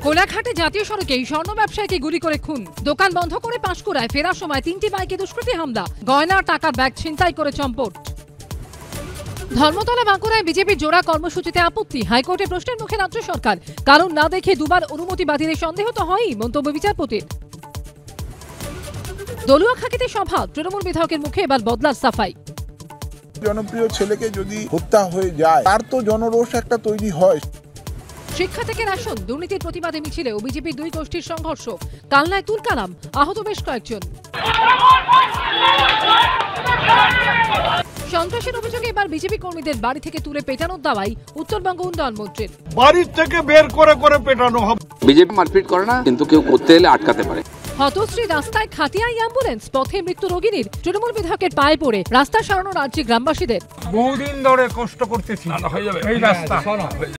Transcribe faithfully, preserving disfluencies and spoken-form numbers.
কোলাঘাটে জাতীয় সড়কে স্বর্ণ ব্যবসায়ীকে গুলি করে খুন। দোকান বন্ধ করে পাঁশকুড়ায় ফেরার সময় তিনটি বাইকে দুষ্কৃতী হামলা, গয়না টাকার ব্যাগ ছিনতাই করে চম্পট। ধর্মতলা বাঁকুড়ায় বিজেপির জোড়া কর্মসূচিতে আপত্তি, হাইকোর্টে প্রশ্নের মুখে রাজ্য সরকার। কারণ না দেখে দুবার অনুমতি বাতিলের সন্দেহ তো হয়ই, মন্তব্য বিচারপতির। দলুয়াখাকিতে সভা, তৃণমূল বিধায়কের মুখে এবার বদলার সাফাই। জনপ্রিয় ছেলেকে যদি হত্যা হয়ে যায় তার তো জনরোষ একটা তৈরি হয়। শিক্ষা থেকে রেশন দুর্নীতির প্রতিবাদে মিছিলে ও বিজেপির দুই গোষ্ঠীর সংঘর্ষ, কালনায় তুলকালাম, আহত বেশ কয়েকজন। সন্ত্রাসের অভিযোগে এবার বিজেপি কর্মীদের বাড়ি থেকে তুলে পেটানোর দাওয়াই উত্তরবঙ্গ উন্নয়ন মন্ত্রীর। বাড়ি থেকে বের করে করে পেটানো হবে। বিজেপি মারপিট করে না, কিন্তু কেউ করতে এলে আটকাতে পারে। হতশ্রী রাস্তায় খাটিয়াই অ্যাম্বুলেন্স, পথে মৃত্যু রোগীর। তৃণমূল বিধায়কের পায়ে পড়ে রাস্তা সারানো রাজ্যে গ্রামবাসীদের। বহুদিন ধরে কষ্ট করতেছি এই রাস্তা।